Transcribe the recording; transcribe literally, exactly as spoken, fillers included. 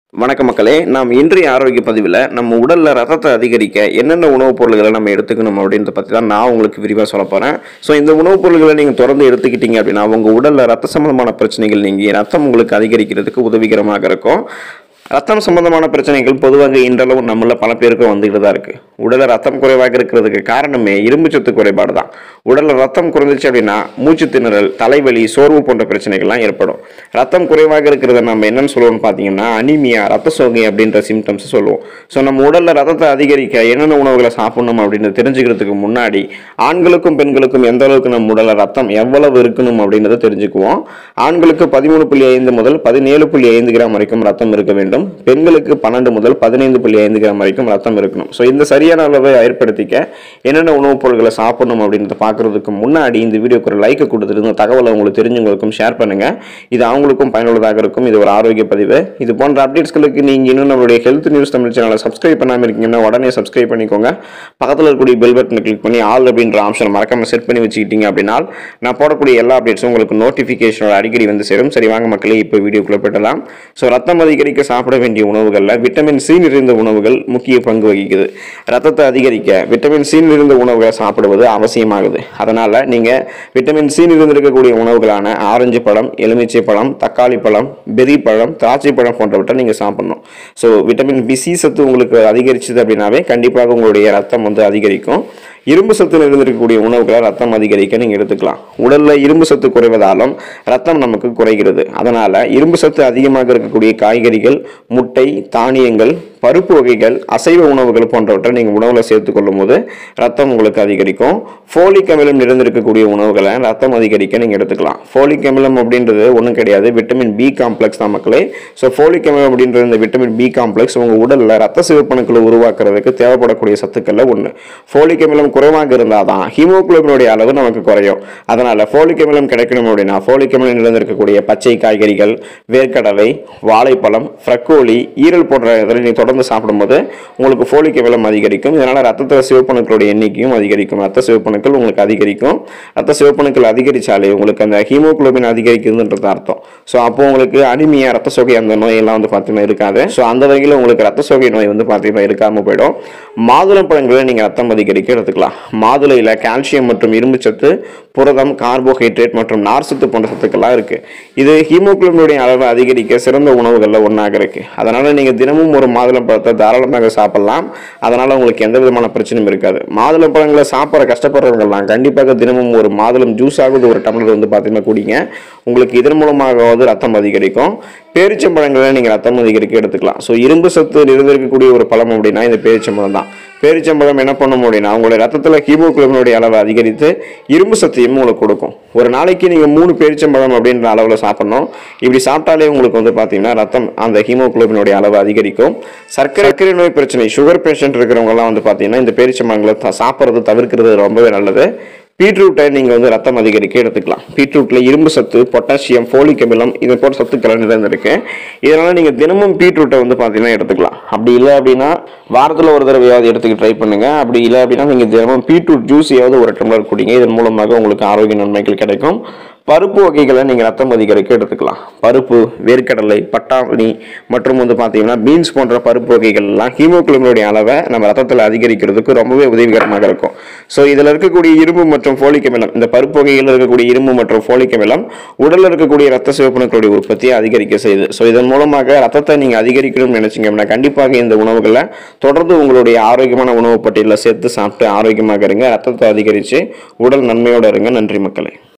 வணக்கம் மக்களே, நாம் இன்றைய ஆரோக்கிய பதிவில் நம்ம உடலில் ரத்தத்தை அதிகரிக்க என்னென்ன உணவுப் பொருள்களை நம்ம எடுத்துக்கணும் அப்படின்றத பற்றி தான் நான் உங்களுக்கு விரிவாக சொல்ல போகிறேன். ஸோ இந்த உணவுப் பொருள்களை நீங்கள் தொடர்ந்து எடுத்துக்கிட்டீங்க அப்படின்னா உங்கள் உடலில் ரத்த சம்பந்தமான பிரச்சனைகள் நீங்கி ரத்தம் உங்களுக்கு அதிகரிக்கிறதுக்கு உதவிகரமாக இருக்கும். ரத்தம் சம்பந்தமான பிரச்சனைகள் பொதுவாக இன்றளவு நம்மள பல பேருக்கு வந்துகிட்டு தான் இருக்குது. உடலில் ரத்தம் குறைவாக இருக்கிறதுக்கு காரணமே இரும்புச்சத்து குறைபாடு தான். உடலில் ரத்தம் குறைஞ்சிச்சு அப்படின்னா மூச்சு திணறல், தலைவலி, சோர்வு போன்ற பிரச்சனைகள்லாம் ஏற்படும். ரத்தம் குறைவாக இருக்கிறத நம்ம என்னன்னு சொல்லுவோம்னு பார்த்தீங்கன்னா அனீமியா, ரத்த சோகை அப்படின்ற சிம்டம்ஸ் சொல்லுவோம். ஸோ நம்ம உடலில் ரத்தத்தை அதிகரிக்க என்னென்ன உணவுகளை சாப்பிடணும் அப்படின்னு தெரிஞ்சுக்கிறதுக்கு முன்னாடி ஆண்களுக்கும் பெண்களுக்கும் எந்த அளவுக்கு நம்ம உடலில் ரத்தம் எவ்வளவு இருக்கணும் அப்படின்றத தெரிஞ்சுக்குவோம். ஆண்களுக்கு பதிமூணு புள்ளி ஐந்து முதல் பதினேழு புள்ளி ஐந்து கிராம் வரைக்கும் ரத்தம் இருக்க வேண்டும். பெண்களுக்கு பன்னெண்டு முதல் பதினைந்து புள்ளி ஐந்து கிராம் வரைக்கும் ரத்தம் இருக்கணும். ஸோ இந்த சரியான அளவை ஏற்படுத்திக்க என்னென்ன உணவுப் பொருட்களை சாப்பிடணும் அப்படின்றத பார்க்கறதுக்கு முன்னாடி இந்த வீடியோக்கு ஒரு லைக் கொடுத்துட்டு இந்த தகவலை உங்களுக்கு தெரிஞ்சவங்களுக்கும் ஷேர் பண்ணுங்க. இது அவங்களுக்கும் பயனுள்ளதாக இருக்கும். இது ஒரு ஆரோக்கிய பதிவு. இது போன்ற அப்டேட்ஸ்களுக்கு நீங்க இன்னும் நம்மளுடைய ஹெல்த் நியூஸ் தமிழ் சேனலை சப்ஸ்கிரைப் பண்ணாமல் இருக்கீங்கன்னா உடனே சப்ஸ்கிரைப் பண்ணிக்கோங்க. பக்கத்தில் இருக்கக்கூடிய பெல் பட்டனை கிளிக் பண்ணி ஆல் அப்படின்ற ஆப்ஷன் மறக்காம செட் பண்ணி வச்சுக்கிட்டீங்க அப்படின்னா நான் போடக்கூடிய எல்லா அப்டேட்ஸும் உங்களுக்கு நோட்டிஃபிகேஷனோட அடிக்கடி வந்து சேரும். சரி வாங்க மக்களே, இப்போ வீடியோக்குள்ள போயிடலாம். ஸோ ரத்தம் அதிகரிக்க சாப்பிட வேண்டிய உணவுகளில் விட்டமின் சி நிறைந்த உணவுகள் முக்கிய பங்கு வகிக்குது. ரத்தத்தை அதிகரிக்க விட்டமின் சி நிறைந்த உணவுகளை சாப்பிடுவது அவசியமாகுது. அதனால நீங்க விட்டமின் சி நிறைந்திருக்கக்கூடிய உணவுகளான ஆரஞ்சு பழம், எலுமிச்சை பழம், தக்காளி பழம், பெரி பழம், திராட்சை பழம் போன்றவற்றை நீங்க சாப்பிடணும். ஸோ விட்டமின் பி சி சத்து உங்களுக்கு அதிகரிச்சது அப்படின்னாவே கண்டிப்பாக உங்களுடைய ரத்தம் வந்து அதிகரிக்கும். இரும்பு சத்து நிறைந்திருக்கக்கூடிய உணவுகளை ரத்தம் அதிகரிக்க நீங்க எடுத்துக்கலாம். உடல்ல இரும்பு சத்து குறைவதாலும் ரத்தம் நமக்கு குறைகிறது. அதனால இரும்பு சத்து அதிகமாக இருக்கக்கூடிய காய்கறிகள், முட்டை, தானியங்கள், பருப்பு வகைகள், அசைவ உணவுகள் போன்றவற்றை நீங்கள் உணவில் சேர்த்து கொள்ளும் போது ரத்தம் உங்களுக்கு அதிகரிக்கும். ஃபோலிக் அமிலம் நிறைந்திருக்கக்கூடிய உணவுகளை ரத்தம் அதிகரிக்க நீங்கள் எடுத்துக்கலாம். ஃபோலிக் அமிலம் அப்படின்றது ஒன்றும் கிடையாது, விட்டமின் பி காம்ப்ளெக்ஸ் தான் மக்களே. ஸோ ஃபோலிக் அமிலம் அப்படின்றது இந்த விட்டமின் பி காம்ப்ளெக்ஸ் உங்கள் உடலில் ரத்த சிவப்பணுக்களை உருவாக்குறதுக்கு தேவைப்படக்கூடிய சத்துக்களில் ஒன்று. ஃபோலிக் அமிலம் குறைவாக இருந்தால் தான் ஹீமோகுளோபினுடைய அளவு நமக்கு குறையும். அதனால் ஃபோலிக் அமிலம் கிடைக்கணும் அப்படின்னா ஃபோலிக் அமிலம் நிறைந்திருக்கக்கூடிய பச்சை காய்கறிகள், வேர்க்கடலை, வாழைப்பழம், ஃப்ரக்கோலி, ஈரல் போன்ற இதனை தொடர்ந்து சாப்பிடும்போது உங்களுக்கு ஃபோலிக் அமிலம் அதிகரிக்கும். இதனால ரத்தத்தில் சிவப்பணுக்களுடைய எண்ணிக்கையும் அதிகரிக்கும். ரத்த சிவப்பணுக்கள் உங்களுக்கு அதிகரிக்கும். ரத்த சிவப்பணுக்கள் அதிகரிச்சாலே உங்களுக்கு அந்த ஹீமோகுளோபின் அதிகரிக்குதுன்றது அர்த்தம். ஸோ அப்போ உங்களுக்கு அனிமியா, ரத்த சோகை அந்த நோயெல்லாம் வந்து பார்த்தீங்கன்னா இருக்காது. ஸோ அந்த வகையில் உங்களுக்கு ரத்த சோகை நோய் வந்து பார்த்தீங்கன்னா இருக்காமல் போயிடும். மாதுளம் பழங்களை நீங்கள் ரத்தம் அதிகரிக்க எடுத்துக்கலாம். மாதுளையில் கால்சியம் மற்றும் இரும்பு சத்து, புரதம், கார்போஹைட்ரேட் மற்றும் நார்சத்து போன்ற சத்துக்கள்லாம் இருக்கு. இது ஹீமோகுளோபினுடைய அளவை அதிகரிக்க சிறந்த உணவுகளில் ஒன்றாக இருக்கு. அதனால நீங்க தினமும் ஒரு மாதுளம் பழத்தை தாராளமாக சாப்பிடலாம். அதனால உங்களுக்கு எந்த விதமான பிரச்சனையும் இருக்காது. மாதுளம் பழங்களை சாப்பிட்ற கஷ்டப்படுறவங்கலாம் கண்டிப்பாக தினமும் ஒரு மாதுளம் ஜூஸ் ஆகுது ஒரு டம்ளர் வந்து பார்த்தீங்கன்னா குடிங்க. உங்களுக்கு இதன் மூலமாகவது ரத்தம் அதிகரிக்கும். பேரிச்சம்பழங்களை நீங்கள் ரத்தம் அதிகரிக்க எடுத்துக்கலாம். ஸோ இரும்பு சத்து நிறைந்திருக்கக்கூடிய ஒரு பழம் அப்படின்னா இந்த பேரிச்சம்பழம் தான். பேரிச்சம்பழம் என்ன பண்ணும் அப்படின்னா உங்களுடைய ரத்தத்தில் ஹீமோகுளோபினுடைய அளவை அதிகரித்து இரும்பு சத்தையும் உங்களுக்கு கொடுக்கும். ஒரு நாளைக்கு நீங்கள் மூணு பேரிச்சம்பழம் அப்படின்ற அளவில் சாப்பிடணும். இப்படி சாப்பிட்டாலே உங்களுக்கு வந்து பார்த்தீங்கன்னா ரத்தம் அந்த ஹீமோகுளோபினுடைய அளவு அதிகரிக்கும். சர்க்கரை நோய் பிரச்சனை, சுகர் பேஷண்ட் இருக்கிறவங்கலாம் வந்து பார்த்தீங்கன்னா இந்த பேரிச்சம்பழங்களை சாப்பிட்றது தவிர்க்கிறது ரொம்பவே நல்லது. பீட்ரூட்டை நீங்கள் வந்து ரத்தம் அதிகரிக்க எடுத்துக்கலாம். பீட்ரூட்டில் இரும்பு சத்து, பொட்டாசியம், ஃபோலிக் அமிலம் இது போன்ற சத்துக்களை நிறைந்திருக்கு. இதனால் நீங்கள் தினமும் பீட்ரூட்டை வந்து பார்த்தீங்கன்னா எடுத்துக்கலாம். அப்படி இல்லை அப்படின்னா வாரத்தில் ஒரு தடவையாவது எடுத்துக்க ட்ரை பண்ணுங்கள். அப்படி இல்லை அப்படின்னா நீங்கள் தினமும் பீட்ரூட் ஜூஸையாவது ஒரு டம்ளர் குடிங்க. இதன் மூலமாக உங்களுக்கு ஆரோக்கிய நன்மைகள் கிடைக்கும். பருப்பு வகைகளை நீங்கள் ரத்தம் அதிகரிக்க எடுத்துக்கலாம். பருப்பு, வேர்க்கடலை, பட்டாணி மற்றும் வந்து பார்த்தீங்கன்னா பீன்ஸ் போன்ற பருப்பு வகைகள்லாம் ஹீமோகுளோபினுடைய அளவை நம்ம ரத்தத்தில் அதிகரிக்கிறதுக்கு ரொம்பவே உதவிகரமாக இருக்கும். ஸோ இதில் இருக்கக்கூடிய இரும்பு மற்றும் ஃபோலிக் அமிலம், இந்த பருப்பு வகைகளில் இருக்கக்கூடிய இரும்பு மற்றும் ஃபோலிக் அமிலம் உடலில் இருக்கக்கூடிய ரத்த சிவப்பணுக்களுடைய உற்பத்தியை அதிகரிக்க செய்யுது. ஸோ இதன் மூலமாக ரத்தத்தை நீங்கள் அதிகரிக்கணும்னு நினைச்சிங்க அப்படின்னா கண்டிப்பாக இந்த உணவுகளை தொடர்ந்து உங்களுடைய ஆரோக்கியமான உணவு பட்டியலில் சேர்த்து சாப்பிட்டு ஆரோக்கியமாக இருங்க. ரத்தத்தை அதிகரித்து உடல் நன்மையோடு இருங்க. நன்றி மக்களே.